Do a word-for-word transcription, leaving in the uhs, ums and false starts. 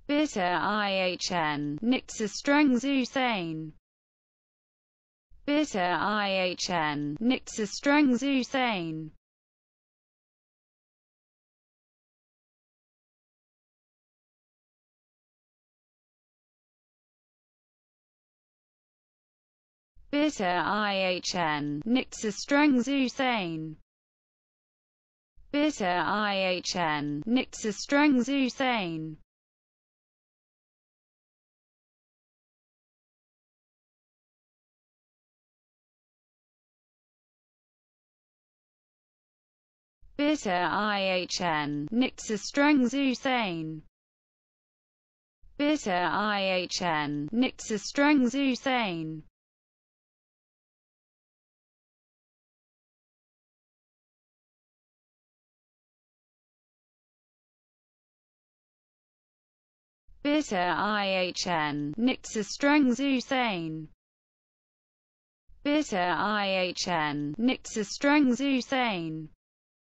bitter ihn, Nichtsastrengzusain, bitter ihn, Nichtsastrengzusain, bitter ihn, Nichtsastrengzusain, bitter ihn, Nichtsastrengzusain, bitter ihn, Nichtsastrengzusain, bitter ihn, Nichtsastrengzusain, bitter ihn, Nichtsastrengzusain, bitter ihn, Nichtsastrengzusain,